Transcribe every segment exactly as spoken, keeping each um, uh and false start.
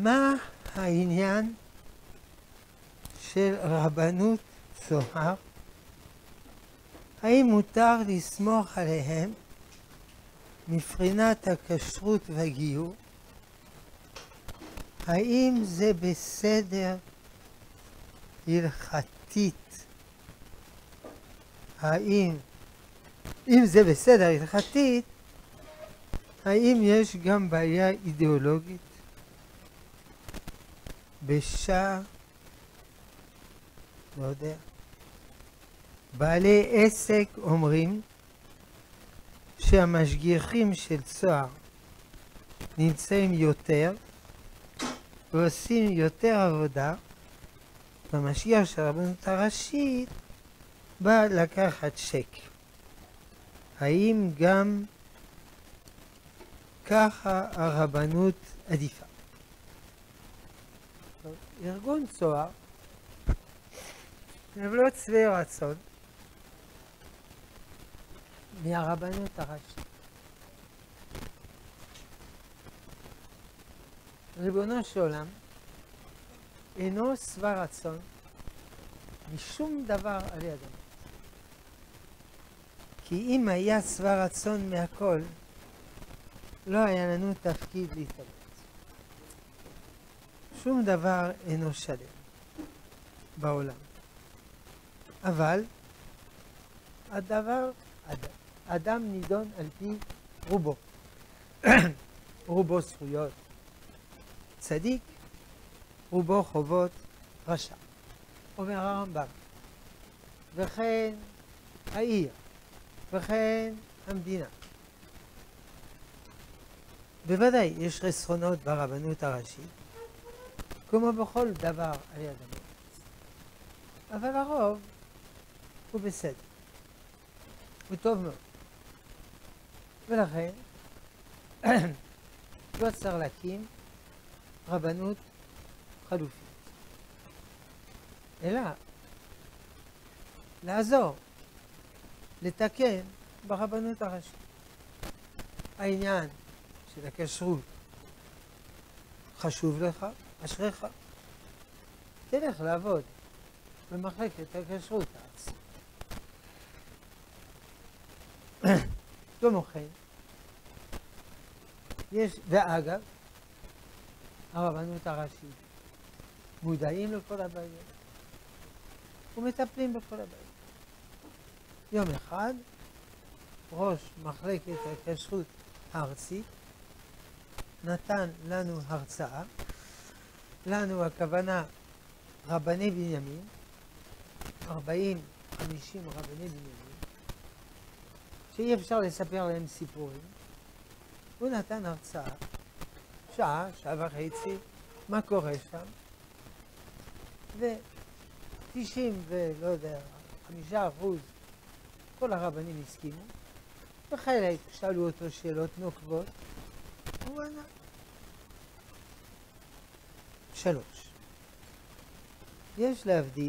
מה העניין של רבנות צוהר? האם מותר לסמוך עליהם מבחינת הכשרות והגיור? האם זה בסדר הלכתית? האם, אם זה בסדר הלכתית, האם יש גם בעיה אידיאולוגית? בשעה, לא יודע, בעלי עסק אומרים שהמשגיחים של צוהר נמצאים יותר ועושים יותר עבודה, והמשגיח של הרבנות הראשית בא לקחת צ'ק. האם גם ככה הרבנות עדיפה? ארגון צוהר הם לא צבעי רצון מהרבנות הראשית. ריבונו של עולם אינו שבע רצון משום דבר על ידם. כי אם היה שבע רצון מהכל, לא היה לנו תפקיד להתאבד. שום דבר אינו שלם בעולם. אבל הדבר, אדם, אדם נידון על פי רובו. רובו זכויות צדיק, רובו חובות רשע. אומר הרמב"ם. וכן העיר, וכן המדינה. בוודאי יש חסרונות ברבנות הראשית, כמו בכל דבר על יד המלך. אבל הרוב הוא בסדר. הוא טוב מאוד. ולכן לא צריך להקים רבנות חלופית. אלא לעזור, לתקן ברבנות הראשית. העניין של הכשרות חשוב לך, אשריך. תלך לעבוד במחלקת הכשרות הארצית. כמו כן, יש, ואגב, הרבנות הראשית מודעים לכל הבעיות ומטפלים בכל הבעיות. יום אחד, ראש מחלקת הכשרות הארצית נתן לנו הרצאה, לנו הכוונה רבני בנימין, ארבעים חמישים רבני בנימין, שאי אפשר לספר להם סיפורים. הוא נתן הרצאה, שעה, שעה וחצי, מה קורה שם, ו-תשעים ולא יודע, חמישה אחוז, כל הרבנים הסכימו, וחלק שאלו אותו שאלות נוקבות, הוא ענה. שלוש. יש להבדיל,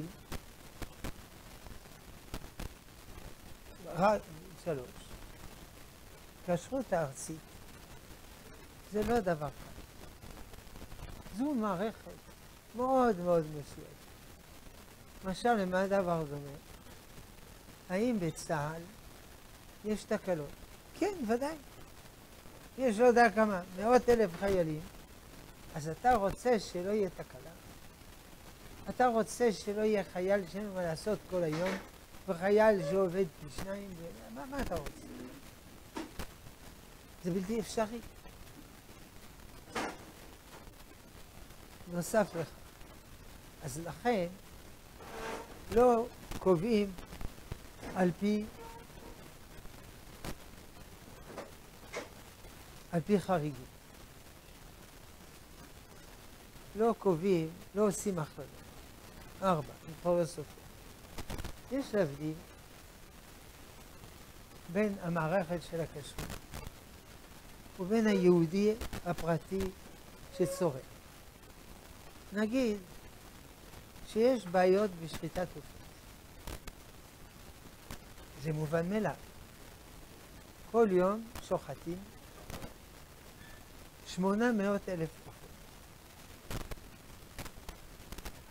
רק שלוש. כשרות הארצית זה לא דבר קל. זו מערכת מאוד מאוד מסוימת. למשל, למה דבר דומה? האם בצה"ל יש תקלות? כן, ודאי. יש לא יודע כמה, מאות אלף חיילים, אז אתה רוצה שלא יהיה תקלה? אתה רוצה שלא יהיה חייל שאין מה לעשות כל היום, וחייל שעובד פי שניים? מה, מה אתה רוצה? זה בלתי אפשרי. נוסף לך. אז לכן לא קובעים על פי על פי חריגים. לא קובעים, לא עושים החלטות. ארבע, נבחר לסופר. יש להבדיל בין המערכת של הכשרות ובין היהודי הפרטי שצורך. נגיד שיש בעיות בשחיטת עופות. זה מובן מאליו. כל יום שוחטים שמונה מאות אלף עופות.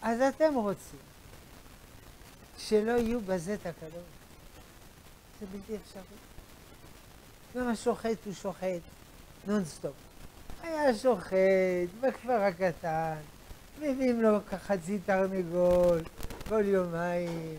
אז אתם רוצים שלא יהיו בזה תקלות. זה בלתי אפשרי. גם השוחט הוא שוחט נונסטופ. היה שוחט בכפר הקטן, מביאים לו חצי תרנגול כל יומיים.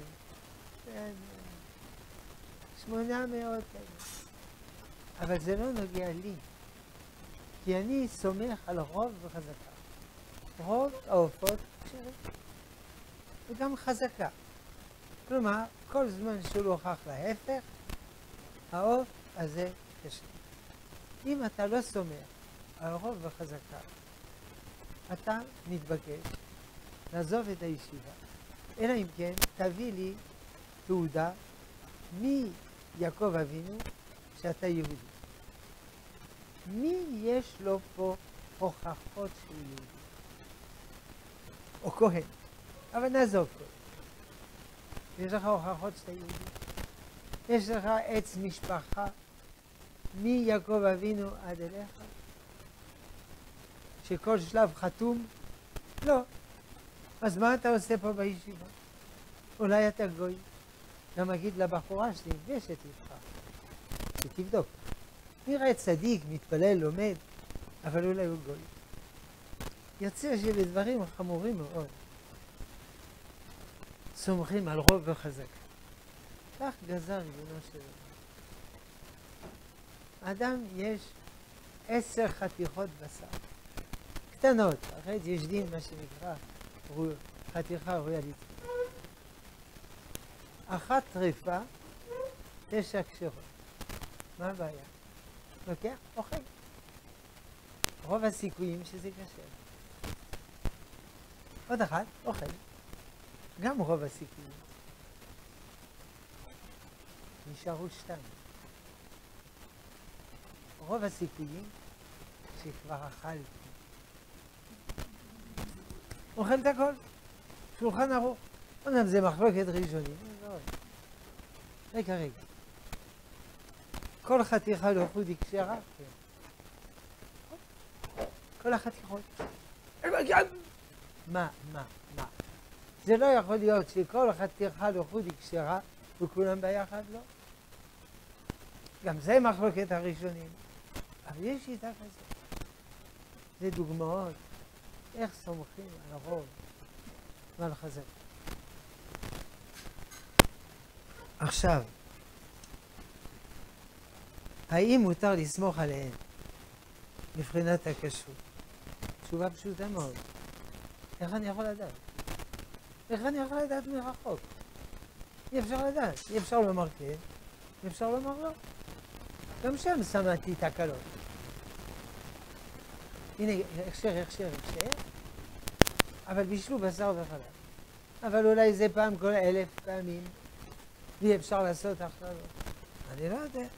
שמונה מאות אלף. אבל זה לא נוגע לי. כי אני סומך על רוב וחזקה. רוב העופות כשרים. וגם חזקה. כלומר, כל זמן שהוא לא הוכח להפך, העוף הזה כשיר. אם אתה לא סומך על רוב וחזקה, אתה מתבקש לעזוב את הישיבה. אלא אם כן, תביא לי תעודה מיעקב אבינו שאתה יהודי. מי יש לו פה הוכחות שהוא יהודי? או כהן. אבל נעזוב כהן. יש לך הוכחות שאתה יהודי? יש לך עץ משפחה מיעקב אבינו עד אליך? שכל שלב חתום? לא. אז מה אתה עושה פה בישיבה? אולי אתה גוי. גם אגיד לבחורה שלי, נפגשת איתך, שתבדוק. נראה צדיק, מתפלל, לומד, אבל אולי הוא גוי. יוצא שבדברים חמורים מאוד סומכים על רוב וחזק. כך גזר ריבונו של עולם. אדם יש עשר חתיכות בשר. קטנות, אחרי יש דין מה שנקרא חתיכה ראויה לצפות. אחת טריפה, תשע קשרות. מה הבעיה? לוקח, אוכל. רוב הסיכויים שזה קשה. עוד אחת, אוכל. גם רוב הסיכויים. נשארו שתיים. רוב הסיכויים שכבר אכלתי. אוכל את הכל. שולחן ערוך. אומנם זה מחלוקת ראשונים. רגע, רגע. כל חתיכה לא חודי כשרה? כן. כל החתיכות. מה, מה, מה? זה לא יכול להיות שכל חתיכה לא חודי כשרה וכולם ביחד לא? גם זה מחלוקת הראשונים. אבל יש שיטה כזאת. זה דוגמאות איך סומכים על הרוב ועל חזק. עכשיו, האם מותר לסמוך עליהן מבחינת הכשרות? תשובה פשוטה מאוד. איך אני יכול לדעת? איך אני יכול לדעת מרחוק? אי אפשר לדעת. אי אפשר לומר כן, אי אפשר לומר לא. גם שם שמעתי תקלות. הנה, הכשר, הכשר, הכשר. אבל בישלו בשר וחלב. אבל אולי זה פעם כל אלף פעמים, ואי אפשר לעשות הכללות. אני לא יודע.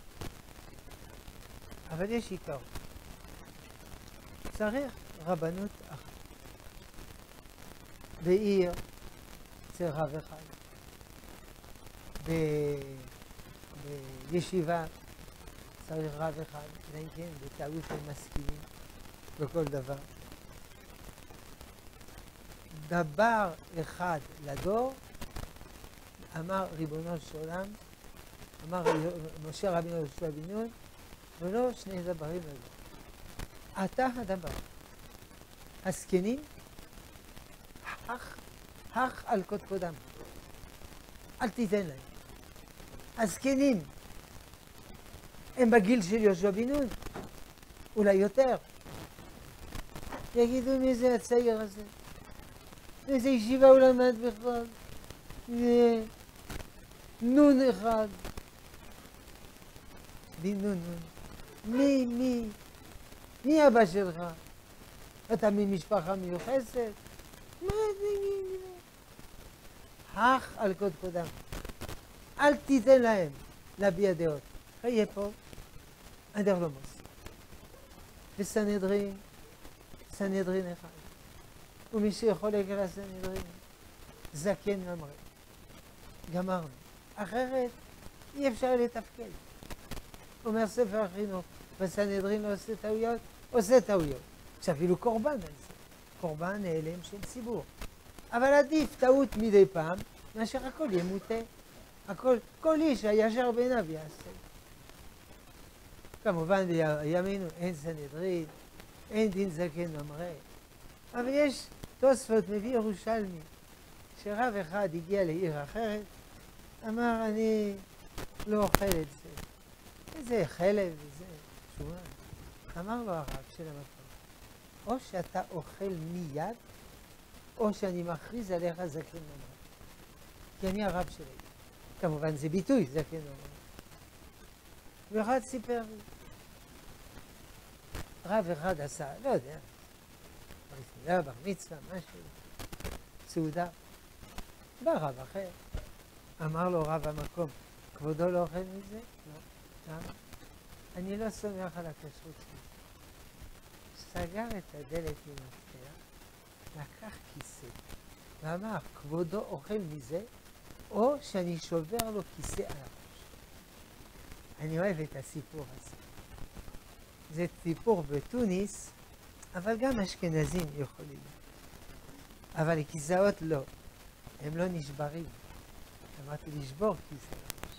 אבל יש עיקר. צריך רבנות אחת. בעיר צריך רב אחד. בישיבה צריך רב אחד. אלא אם כן, בטעות הם מסכימים בכל דבר. דבר אחד לדור, אמר ריבונו של עולם, אמר משה רבינו יהושע בן נון, ולא שני דברים לדור. אתה הדבר. הזקנים, הך, הך על קודקודם. אל תיתן להם. הזקנים, הם בגיל של יהושע בן נון, אולי יותר. יגידו מי זה הצעיר הזה? איזה ישיבה הוא למד בכלל? זה נון אחד. בן נון נון. מי, מי? מי אבא שלך? אתה ממשפחה מיוחסת? מה זה? הך על קודקודם. אל תיתן להם להביע דעות. חיה פה, אנדרלומוס. וסנהדרין, סנהדרין אחד. ומי שיכולק על הסנהדרין, זקן ממרא. גמרנו. אחרת אי אפשר לתפקד. אומר ספר החינוך, בסנהדרין לא עושה טעויות, עושה טעויות. שאפילו קורבן על זה. קורבן נעלם של ציבור. אבל עדיף טעות מדי פעם, מאשר הכל יהיה מוטה. הכל, כל איש הישר בעיניו יעשה. כמובן בימינו אין סנהדרין, אין דין זקן ממרא. אבל יש תוספות מביא ירושלמי, שרב אחד הגיע לעיר אחרת, אמר אני לא אוכל את זה. איזה חלב וזה, שומן. אמר לו הרב של המקום, או שאתה אוכל מיד, או שאני מכריז עליך זקן ממרא. כי אני הרב שלי. כמובן זה ביטוי, זקן ממרא. ואחד סיפר לי. רב אחד עשה, לא יודע, בר בר מצווה, משהו, סעודה. בא רב אחר, אמר לו רב המקום, כבודו לא אוכל מזה? לא. למה? אני לא סומך על הכשרות שלי. סגר את הדלת עם מפתח, לקח כיסא, ואמר, כבודו אוכל מזה, או שאני שובר לו כיסא על הראש. אני אוהב את הסיפור הזה. זה סיפור בתוניס, אבל גם אשכנזים יכולים. אבל הכיסאות לא. הם לא נשברים. אמרתי לשבור כיסא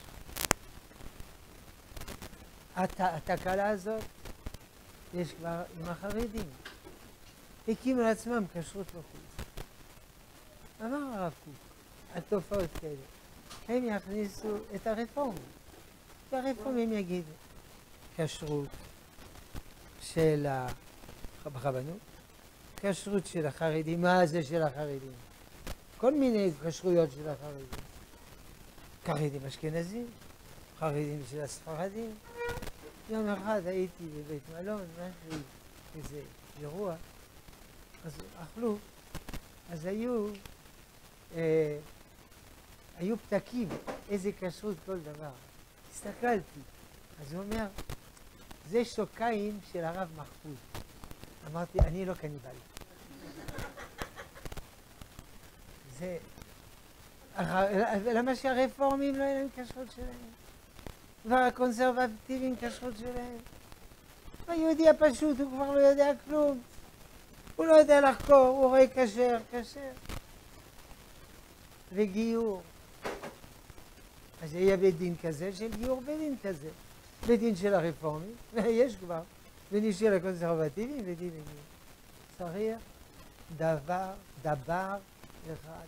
לראש. התקלה הזאת יש כבר עם החרדים. הקימו לעצמם כשרות לחוץ. אמר הרב קוק, התופעות כאלה, הם יכניסו את הרפורמים. והרפורמים יגידו, כשרות של הרבנות, כשרות של החרדים, מה זה של החרדים? כל מיני כשרויות של החרדים. חרדים אשכנזים, חרדים של הספרדים. יום אחד הייתי בבית מלון, משהו, איזה אירוע, אז אכלו, אז היו, אה, היו פתקים, איזה כשרות כל דבר. הסתכלתי, אז הוא אומר, זה שוקיים של הרב מחפוז. אמרתי, אני לא קניבל. זה... למה שהרפורמים לא יהיה להם כשרות שלהם? והקונסרבטיבים כשרות שלהם? היהודי הפשוט, הוא כבר לא יודע כלום. הוא לא יודע לחקור, הוא רואה כשר, כשר. וגיור. אז יהיה בית דין כזה של גיור, בית דין כזה. בית דין של הרפורמים, ויש כבר. בית דין של הקונסרבטיבים, בית דין לגיור. צריך דבר, דבר אחד.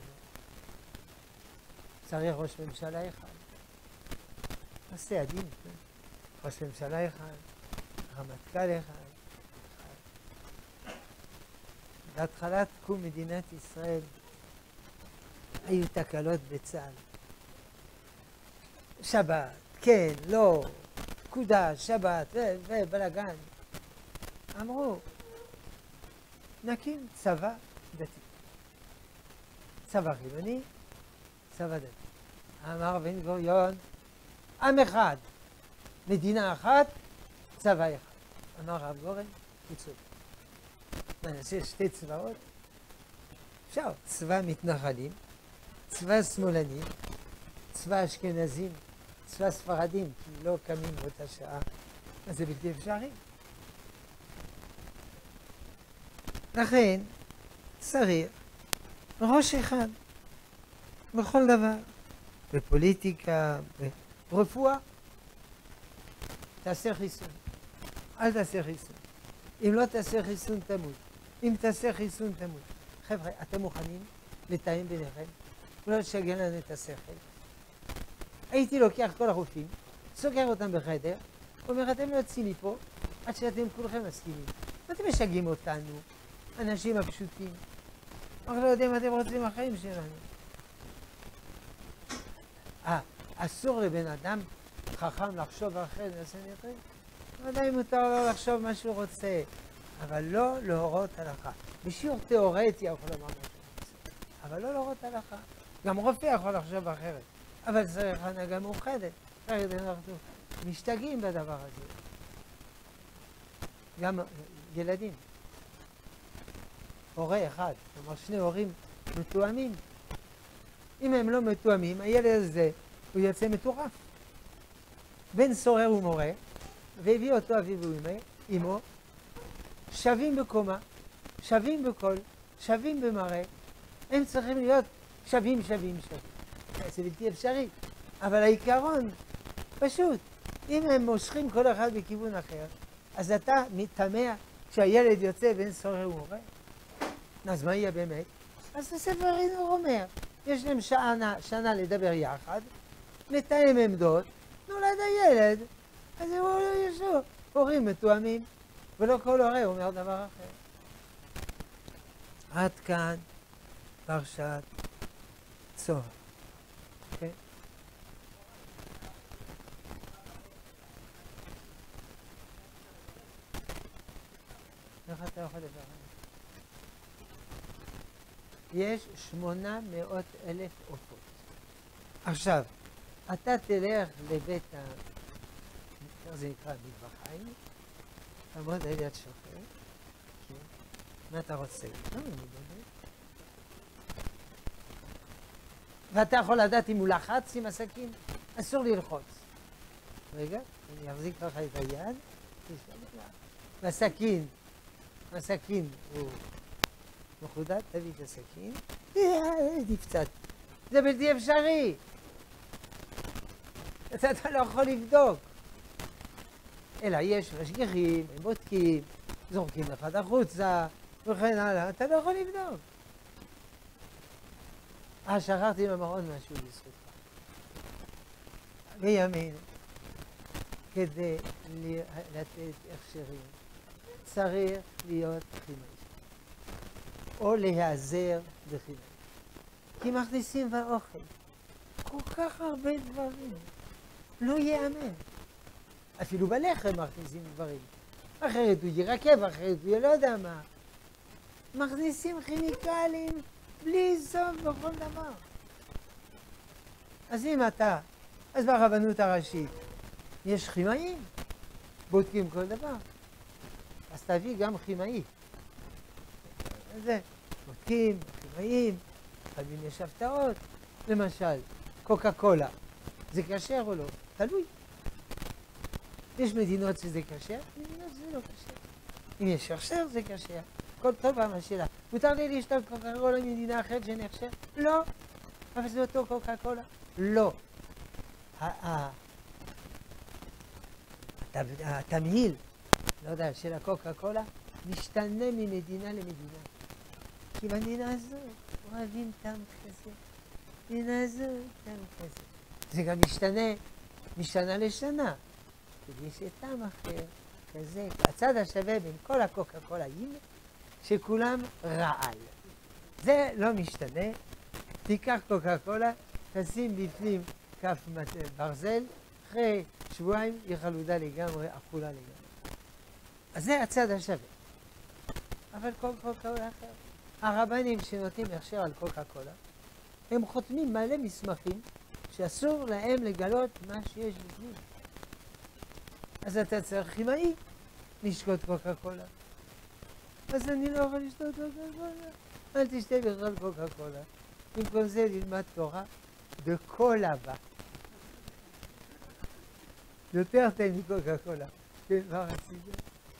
צריך ראש ממשלה אחד. עושה הדין, כן? ראש ממשלה אחד, רמטכ"ל אחד. בהתחלת תקום מדינת ישראל היו תקלות בצה"ל. שבת, כן, לא, פקודה, שבת, ובלגן. אמרו, נקים צבא דתי. צבא חילוני, צבא דתי. אמר בן גוריון, עם אחד, מדינה אחת, צבא אחד. אמר רב גורן, הוא צודק. מה, נעשה שתי צבאות? אפשר, צבא מתנחלים, צבא שמאלנים, צבא אשכנזים, צבא ספרדים, כי לא קמים באותה שעה, אז זה בלתי אפשרי. לכן, צריך ראש אחד, בכל דבר, בפוליטיקה, ברפואה, תעשה חיסון. אל תעשה חיסון. אם לא תעשה חיסון, תמות. אם תעשה חיסון, תמות. חבר'ה, אתם מוכנים לתאם ביניכם? לא לשגע לנו את השכל. הייתי לוקח כל הרופאים, סוגר אותם בחדר, אומר, אתם לא יוצאים מפה עד שאתם כולכם מסכימים. אתם משגעים אותנו, אנשים הפשוטים. אנחנו לא יודעים מה אתם רוצים החיים שלנו. אה, אסור לבן אדם חכם לחשוב אחרי הסנהדרין? ודאי מותר לו לחשוב מה שהוא רוצה, אבל לא להורות הלכה. בשיעור תיאורטי יכול לומר מה שהוא רוצה, אבל לא להורות הלכה. גם רופא יכול לחשוב אחרת, אבל צריך הנהגה מאוחדת. אנחנו משתגעים בדבר הזה. גם ילדים. הורה אחד, כלומר שני הורים מתואמים. אם הם לא מתואמים, הילד הזה הוא יוצא מטורף. בן סורר ומורה, והביא אותו אביו ואמו, שווים בקומה, שווים בקול, שווים במראה, הם צריכים להיות שווים, שווים, שווים. זה בלתי אפשרי. אבל העיקרון פשוט. אם הם מושכים כל אחד בכיוון אחר, אז אתה מתמע כשהילד יוצא בין סורר ומורה. אז מה יהיה באמת? אז הספר אינור אומר, יש להם שנה, שנה לדבר יחד, לתאם עמדות, נולד הילד, אז יש לו הורים מתואמים, ולא כל הורה אומר דבר אחר. עד כאן פרשת צוהר. אוקיי? איך אתה יכול לברר? יש שמונה מאות אלף עופות. עכשיו, אתה תלך לבית ה... איך זה נקרא? מטבחיים? תעמוד על יד שוכר. מה אתה רוצה? לא, אני בודק. ואתה יכול לדעת אם הוא לחץ עם הסכין? אסור ללחוץ. רגע, אני אחזיק לך את היד. והסכין, הסכין הוא מחודד, תביא את הסכין. נפצעת. זה בלתי אפשרי. אתה לא יכול לבדוק. אלא יש משגיחים, הם בודקים, זורקים אחד החוצה, וכן הלאה. אתה לא יכול לבדוק. אה, שכחתי לומר עוד משהו בזכותך. בימינו, כדי לתת הכשרים, צריך להיות כימאי. או להיעזר בכימאי. כי מכניסים באוכל כל כך הרבה דברים. לא ייאמן. אפילו בלחם מכניסים דברים. אחרת הוא ירקב, אחרת הוא לא יודע מה. מכניסים כימיקלים בלי סוף בכל דבר. אז אם אתה, אז ברבנות הראשית יש כימאים, בודקים כל דבר. אז תביא גם כימאי. זה, בודקים, כימאים, לפעמים יש הפתעות. למשל, קוקה קולה, זה כשר או לא? תלוי. יש מדינות שזה כשר, מדינות שזה לא כשר. אם יש הכשר זה כשר. כל טוב פעם השאלה. מותר לי לשתות קוקה קולה ממדינה אחרת שנחשר? לא. אבל זה אותו קוקה קולה? לא. התמהיל, לא יודע, של הקוקה קולה, משתנה ממדינה למדינה. כי במדינה הזו אוהבים טעם כזה. במדינה הזו טעם כזה. זה גם משתנה, משתנה לשנה. כי יש טעם אחר, כזה. הצד השווה בין כל הקוקה קולאים, שכולם רעל. זה לא משתנה. תיקח קוקה קולה, תשים בפנים כף ברזל, אחרי שבועיים היא חלודה לגמרי, אכולה לגמרי. אז זה הצד השווה. אבל כל קוקה קולה אחר. הרבנים שנותנים הכשר על קוקה קולה, הם חותמים מלא מסמכים שאסור להם לגלות מה שיש בפנים. אז אתה צריך כימאי לשתות קוקה קולה. אז אני לא יכול לשתות קוקה קולה. אל תשתה בכלל קוקה קולה. במקום זה ללמד תורה בכל אהבה. יותר תן מקוקה קולה. כן, מה רצית?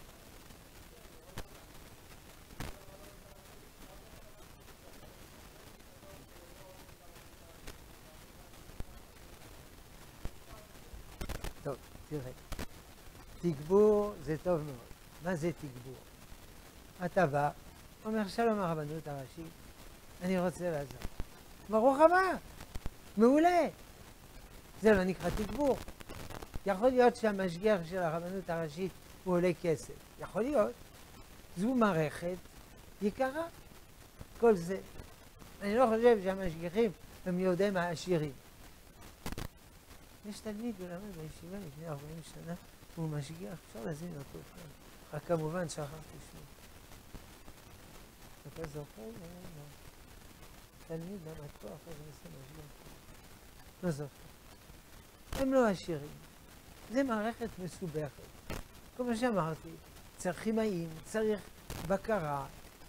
טוב, תראה. תגבור זה טוב מאוד. מה זה תגבור? אתה בא, אומר שלום הרבנות הראשית, אני רוצה לעזור. ברוך הבא, מעולה. זה לא נקרא תגבור. יכול להיות שהמשגיח של הרבנות הראשית הוא עולה כסף. יכול להיות. זו מערכת יקרה. כל זה. אני לא חושב שהמשגיחים הם יודעים העשירים. יש תלמיד ולמד בישיבה לפני ארבעים שנה, הוא משגיח, אפשר להזין אותו כאן. רק כמובן שכחתי שמו. אתה זוכר? לא. תלמיד למד פה, אחרי זה עושה משגיח. לא זוכר. הם לא עשירים. זה מערכת מסובכת. כמו שאמרתי, צריך כימאים, צריך בקרה.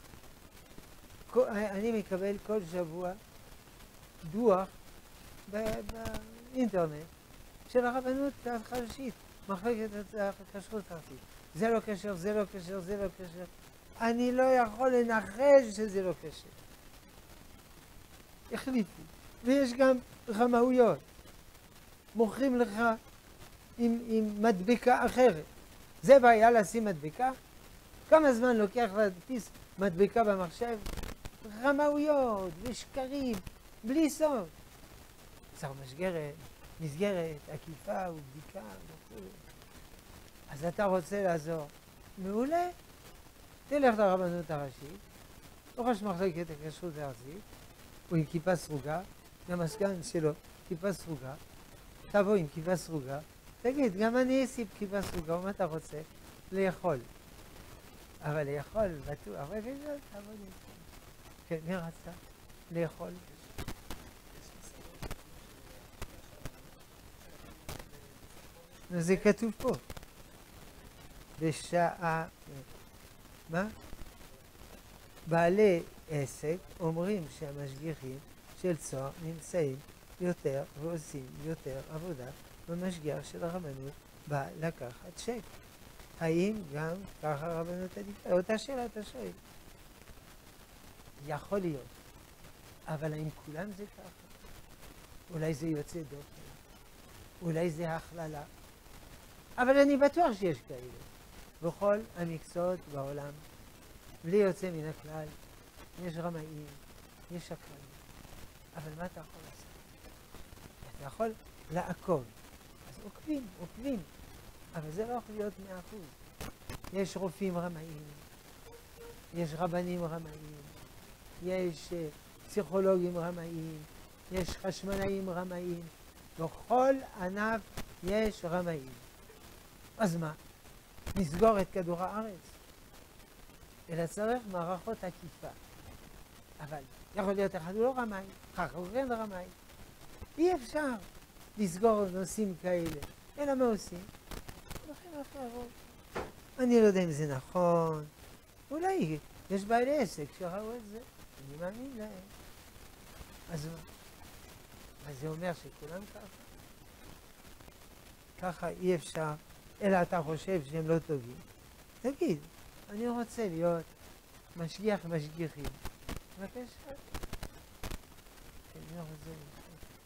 אני מקבל כל שבוע דוח באינטרנט של הרבנות הראשית, מחלקת הכשרות הארצית. זה לא כשר, זה לא כשר, זה לא כשר. אני לא יכול לנחש שזה לא כשר. החליפו. ויש גם רמאויות. מוכרים לך עם, עם מדבקה אחרת. זה בעיה לשים מדבקה? כמה זמן לוקח להדפיס מדבקה במחשב? רמאויות ושקרים, בלי סוף. צריך מסגרת, מסגרת, עקיפה ובדיקה וכו'. אז אתה רוצה לעזור. מעולה. תלך לרבנות הראשית, או ראש מחלקת הכשרות הארצית, הוא עם כיפה סרוגה, גם הסגן שלו כיפה סרוגה, תבוא עם כיפה סרוגה, תגיד, גם אני אשים כיפה סרוגה, מה אתה רוצה? לאכול. אבל לאכול, בטוח, אבל זה תבוא לאכול. כן, מי רצה? לאכול. זה כתוב פה. בשעה... מה? בעלי עסק אומרים שהמשגיחים של צוהר נמצאים יותר ועושים יותר עבודה במשגיח של הרבנות בא לקחת צ'ק. האם גם ככה הרבנות עדיפה? אותה שאלה אתה שואל. יכול להיות. אבל האם כולם זה ככה? אולי זה יוצא דופן. אולי זה הכללה. אבל אני בטוח שיש כאלה. בכל המקצועות בעולם, בלי יוצא מן הכלל, יש רמאים, יש שקרנים. אבל מה אתה יכול לעשות? אתה יכול לעקוב. אז עוקבים, עוקבים. אבל זה לא יכול להיות מאה אחוז. יש רופאים רמאים, יש רבנים רמאים, יש פסיכולוגים רמאים, יש חשמלאים רמאים. בכל ענף יש רמאים. אז מה? נסגור את כדור הארץ. אלא צריך מערכות עקיפה. אבל יכול להיות אחד הוא לא רמאי, אחר כך הוא כן רמאי. אי אפשר לסגור נושאים כאלה. אלא מה עושים? הולכים אחרות. אני לא יודע אם זה נכון. אולי יש בעלי עסק שראו את זה. אני מאמין להם. אז מה? אז זה אומר שכולם ככה? ככה אי אפשר. אלא אתה חושב שהם לא טובים. תגיד, אני רוצה להיות משגיח משגיחים. בבקשה. אני לא רוצה להיות.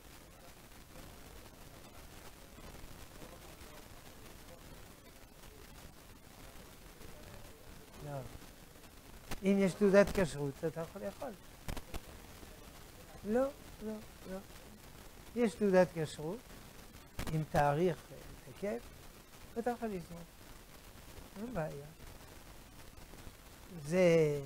לא. אם יש תעודת כשרות, אתה יכול לאכול. לא, לא, לא. יש תעודת כשרות עם תאריך תקף, ואתה יכול לזמור. אין בעיה. זה...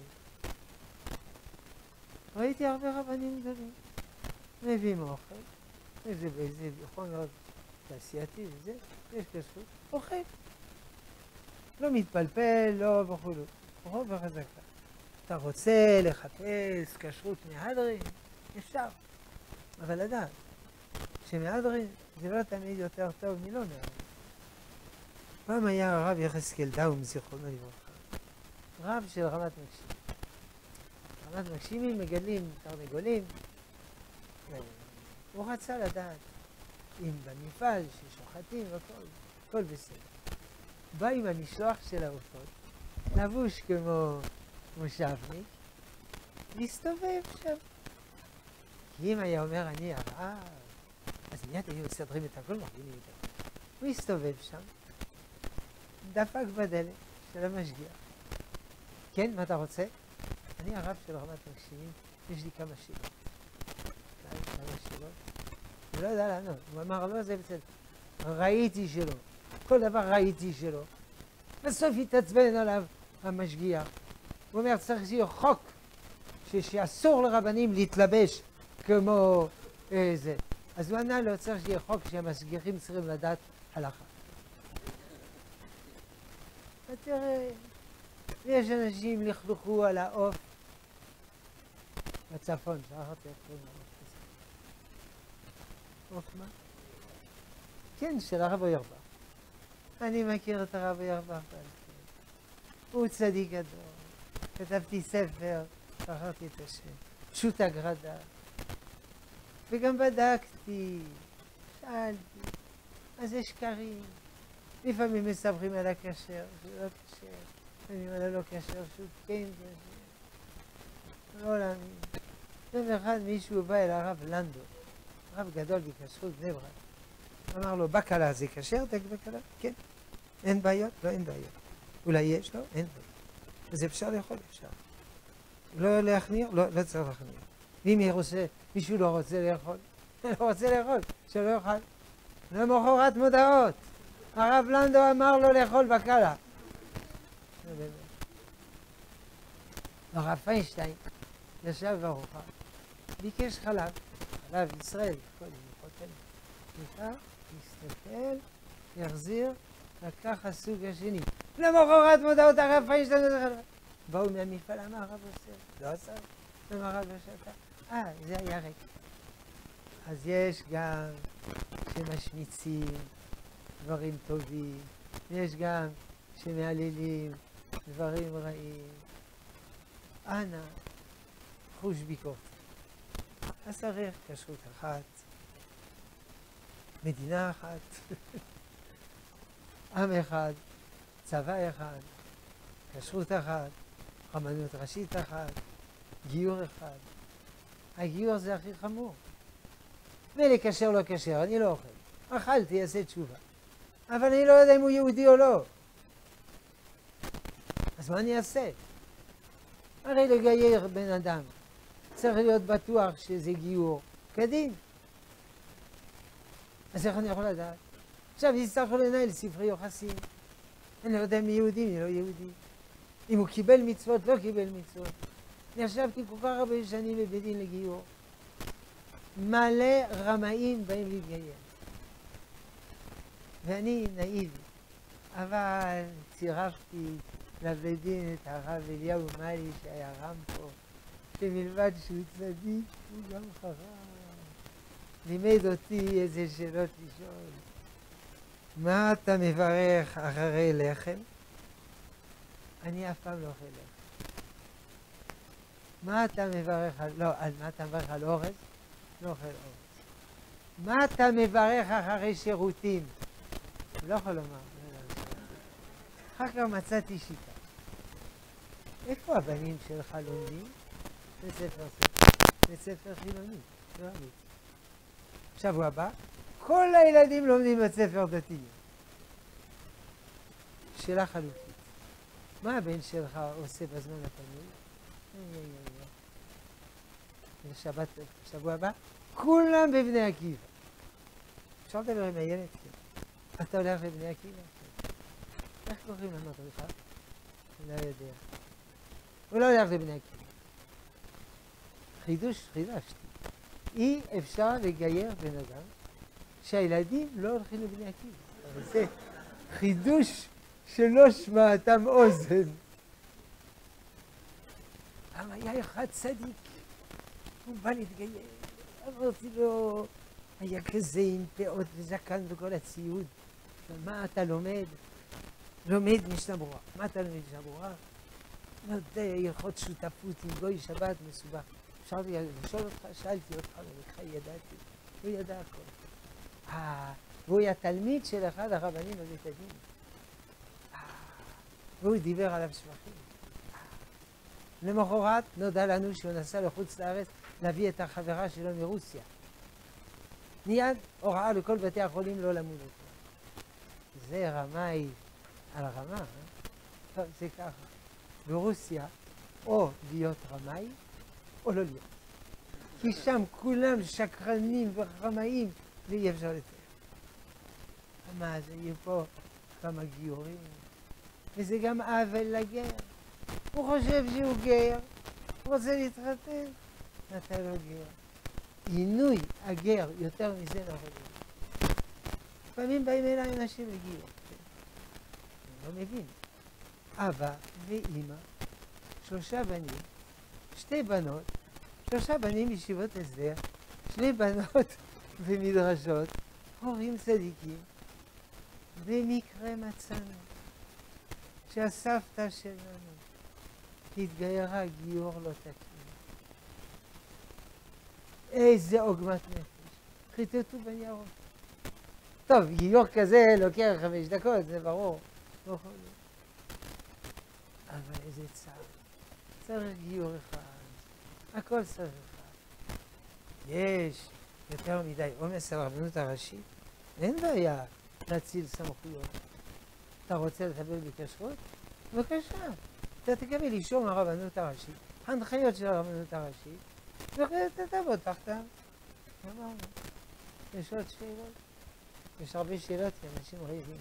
ראיתי הרבה רבנים גדולים. מביאים אוכל, איזה באיזה חומר תעשייתי וזה, יש כשרות, אוכל. לא מתפלפל, לא וכו'. אוכל וחזקה. אתה רוצה לחפש כשרות מהדרין? אפשר. אבל לדעת, שמהדרין זה לא תמיד יותר טוב מלא מהדרין. פעם היה הרב יחזקאל דאום, זיכרונו לברכה, רב של רמת מגשימים. רמת מגשימים מגדלים תרנגולים. הוא רצה לדעת אם במפעל ששוחטים וכל, הכל בסדר. בא עם המשלוח של העופות, לבוש כמו מושבניק, להסתובב שם. כי אם היה אומר אני הרב, אז מיד היו מסדרים את הכל, מכינים את הכל. הוא הסתובב שם, דפק בדלת של המשגיח. כן, מה אתה רוצה? אני הרב של רמת מגשימים, יש לי כמה שאלות. כמה שאלות? הוא לא יודע לענות. הוא אמר, לא, זה בסדר. ראיתי שלא. כל דבר ראיתי שלא. בסוף התעצבן עליו המשגיח. הוא אומר, צריך שיהיה חוק שאסור לרבנים להתלבש כמו זה. אז הוא ענה לו, צריך שיהיה חוק שהמשגיחים צריכים לדעת הלכה. ותראה, יש אנשים לכלוכו על העוף בצפון, שכחתי איך קוראים לעוף כזה. עוף מה? כן, של הרב אוירבך. אני מכיר את הרב אוירבך. הוא צדיק גדול. כתבתי ספר, שכחתי את השם, פשוט הגרדה. וגם בדקתי, שאלתי, אז זה שקרים. לפעמים מספרים על הכשר, זה לא כשר. לפעמים על הלא כשר, שהוא כן כשר. לא להאמין. יום אחד מישהו בא אל הרב לנדו, רב גדול בכשרות בני ברק. אמר לו, בקלה זה כשר? תגיד בקלה? כן. אין בעיות? לא, אין בעיות. אולי יש? לא, אין בעיות. אז אפשר לאכול? אפשר. לא להחמיר? לא, לא צריך להחמיר. ואם רוצה, מישהו לא רוצה לאכול? לא רוצה לאכול, שלא יאכל. למחרת מודעות. הרב לנדו אמר לו לאכול בקלה. הרב פיינשטיין ישב בארוחה, ביקש חלב, חלב ישראל, קודם חותם. נכנס, הסתכל, יחזיר, לקח הסוג השני. למחרת מודעות הרב פיינשטיין הזה חלב. באו מהמפעל, אמר הרב עושה, לא עשה, אמר הרב עושה, אה, זה היה ריק. אז יש גם שמשמיצים דברים טובים, יש גם שמעללים דברים רעים. אנא, חוש ביקורת. אז צריך כשרות אחת, מדינה אחת, עם אחד, צבא אחד, כשרות אחת, רבנות ראשית אחת, גיור אחד. הגיור זה הכי חמור. ולקשר לא קשר, אני לא אוכל. אכלתי, אעשה תשובה. אבל אני לא יודע אם הוא יהודי או לא. אז מה אני אעשה? הרי לגייר בן אדם צריך להיות בטוח שזה גיור כדין. אז איך אני יכול לדעת? עכשיו יצטרכו לנהל ספרי יוחסין. אני לא יודע אם יהודי, אם לא יהודי. אם הוא קיבל מצוות, לא קיבל מצוות. אני ישבתי כל כך הרבה שנים בבית דין לגיור. מלא רמאים באים להתגייר. ואני נאיבי. אבל צירפתי לבית דין את הרב אליהו מאלי שהיה רם פה, שמלבד שהוא צדיק, הוא גם חכם. לימד אותי איזה שאלות לשאול. מה אתה מברך אחרי לחם? אני אף פעם לא אוכל לחם. מה אתה מברך על... לא, על מה אתה מברך על אורז? לא אוכל אורז. מה אתה מברך אחרי שירותים? לא יכול לומר. אחר כך מצאתי שיטה. איפה הבנים שלך לומדים? בית ספר ספר. בית ספר חילוני. לא אמיתי. שבוע הבא, כל הילדים לומדים בית ספר דתי. שאלה חלופית. מה הבן שלך עושה בזמן הפנוי? בשבת, שבוע הבא, כולם בבני עקיבא. אפשר לדבר עם הילד? כן. אתה הולך לבני עקיבא? איך קוראים למדריכה? אני לא יודע. הוא לא הולך לבני עקיבא. חידוש, חידשתי. אי אפשר לגייר בן אדם שהילדים לא הולכים לבני עקיבא. זה חידוש שלא שמעתם אוזן. אבל היה אחד צדיק, הוא בא להתגייר. אמרתי לו, היה כזה עם פאות וזקן וכל הציוד. מה אתה לומד? לומד משנה ברורה. מה אתה לומד משנה ברורה? לא יודע, הלכות שותפות עם גוי שבת מסובך. אפשר לשאול אותך, שאלתי אותך, ולך ידעתי. הוא ידע הכל. אה, והוא היה תלמיד של אחד הרבנים בבית הדין. אה, והוא דיבר עליו שבחים. למחרת נודע לנו שהוא נסע לחוץ לארץ להביא את החברה שלו מרוסיה. מיד הוראה לכל בתי החולים לא למוד אותו. זה רמאי על רמה, אה? טוב, זה ככה. ברוסיה, או להיות רמאי, או לא להיות. כי שם כולם שקרנים ורמאים, ואי אפשר לתאר. מה זה, יהיו פה כמה גיורים, וזה גם עוול לגר. הוא חושב שהוא גר, הוא רוצה להתחתן, אתה לא גר. עינוי הגר יותר מזה לא יכול. לפעמים באים אליי אנשים לגיור. אני לא מבין. אבא ואמא, שלושה בנים, שתי בנות, שלושה בנים ישיבות הסדר, שני בנות ומדרשות, הורים צדיקים. במקרה מצאנו שהסבתא שלנו התגיירה גיור לא תקין. איזה עוגמת נפש. חיטטו בניירות. טוב, גיור כזה לוקח חמש דקות, זה ברור. לא יכול להיות. אבל איזה צער. צריך גיור אחד. הכל צריך אחד. יש יותר מדי עומס על הרבנות הראשית, אין בעיה להציל סמכויות. אתה רוצה לטפל בכשרות? בבקשה, אתה תקבל אישור מהרבנות הראשית, הנחיות של הרבנות הראשית, ואחרי זה תעבוד תחתיו. אמרנו, יש עוד שאלות? יש הרבה שאלות כי אנשים רעבים.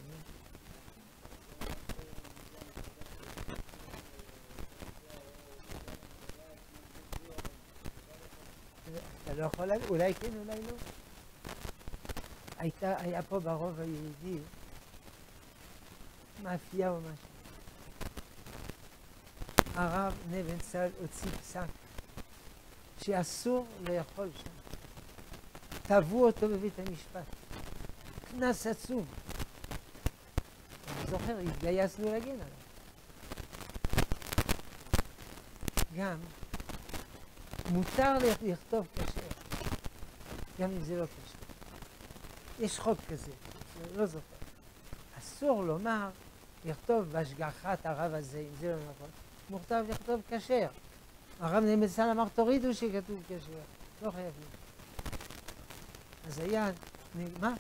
אתה לא יכול להגיד, אולי כן, אולי לא. הייתה, היה פה ברוב היהודי מאפייה או משהו. הרב נבנצל הוציא פסק שאסור לאכול שם. תבעו אותו בבית המשפט. קנס עצום. אני זוכר, התגייסנו להגן עליו. גם מותר לכתוב כשר, גם אם זה לא כשר. יש חוק כזה, לא זוכר. אסור לומר, לכתוב בהשגחת הרב הזה, אם זה לא נכון. מוכתב לכתוב כשר. הרב נבנצל אמר, תורידו שכתוב כשר. לא חייבים. אז היה, מה?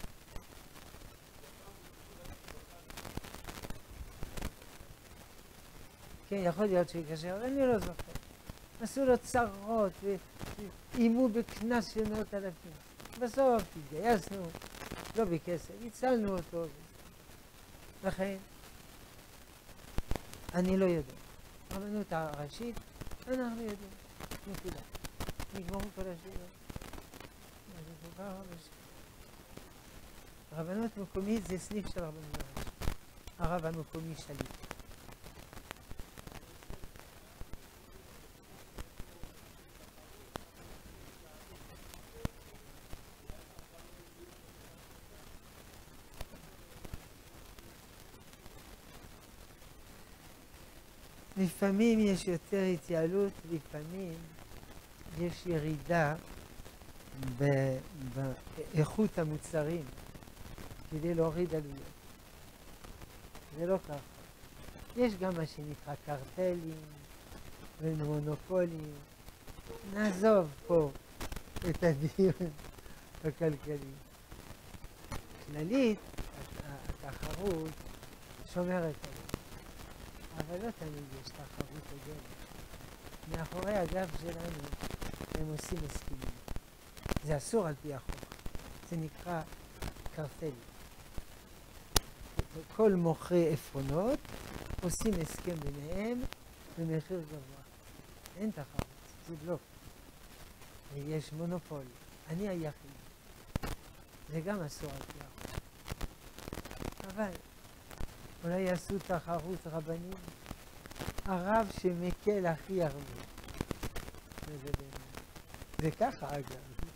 כן, יכול להיות שכשר, אני לא זוכר. עשו לו צרות, ואימו בכנס של מאות אלפים. בסוף התגייסנו, לא בכסף, הצלנו אותו. לכן, אני לא יודע. הרבנות הראשית, אנחנו יודעים. נקודה. נגמרו כל השאלות. רבנות מקומית זה סניף של רבנות הראשית. הרב המקומי שליט. לפעמים יש יותר התייעלות, לפעמים יש ירידה באיכות המוצרים כדי להוריד עלויות. זה לא ככה. יש גם מה שנקרא קרטלים ומונופולים. נעזוב פה את הדיון הכלכלי. כללית, התחרות שומרת עליהם. אבל לא תמיד יש תחרות הוגנת. מאחורי הגב שלנו הם עושים הסכמים. זה אסור על פי החוק. זה נקרא קרטל. כל מוכרי עפרונות עושים הסכם ביניהם במחיר גבוה. אין תחרות, זה בלוק. יש מונופול. אני היחיד. זה גם אסור על פי החוק. אבל אולי יעשו תחרות רבנים, הרב שמקל הכי הרבה. זה, זה ככה אגב.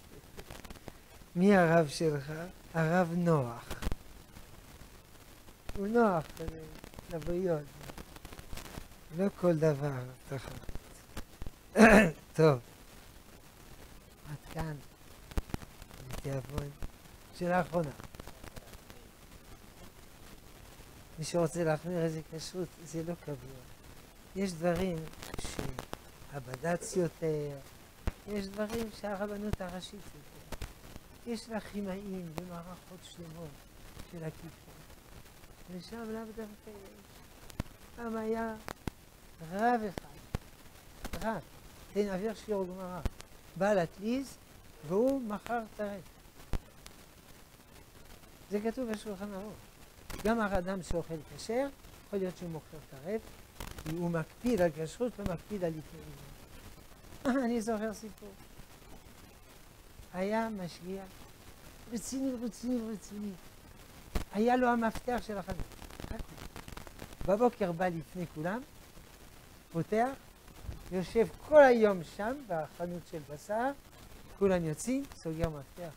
מי הרב שלך? הרב נוח. הוא נוח לבריות. לא כל דבר תחרות. טוב. עד כאן. תיאבון. שאלה אחרונה. מי שרוצה להחמיר איזה כשרות, זה לא קבוע. יש דברים שהבד"ץ יותר, יש דברים שהרבנות הראשית יותר. יש לה כימאים ומערכות שלמות של הכיפור. ושם לאו דווקא יש. פעם היה רב אחד, רב, תן אוויר שיעור גמרא, בעל התליז, והוא מכר את הרב. זה כתוב בשולחן ערוך. גם האדם שאוכל כשר, יכול להיות שהוא מוכר טרף, הוא מקפיד על כשרות ומקפיד על לפני. אני זוכר סיפור. היה משגיח, רציני, רציני, רציני. היה לו המפתח של החנות. בבוקר בא לפני כולם, פותח, יושב כל היום שם בחנות של בשר, כולם יוצאים, סוגר מפתח.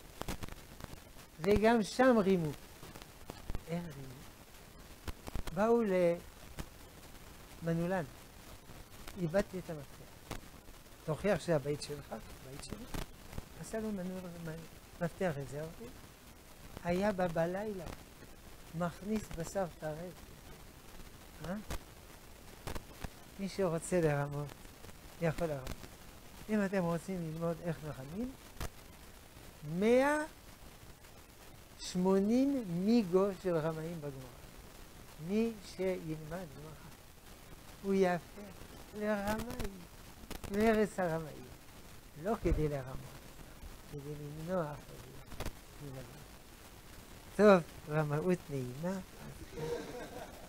וגם שם רימו. אין רימו. באו למנולן, איבדתי את המפתח. תוכיח שהבית שלך, בית שלי, עשה לו מנולן, מפתח רזרבי, היה בה בלילה, מכניס בשר טרף. אה? מי שרוצה לרמות, יכול לרמות. אם אתם רוצים ללמוד איך מרמים, מאה שמונים מיגו של רמאים בגמרא. מי שילמד גמרא, הוא יהפך לרמאי, לארץ הרמאים. לא כדי לרמות, כדי למנוע אחרים. טוב, רמאות נעימה.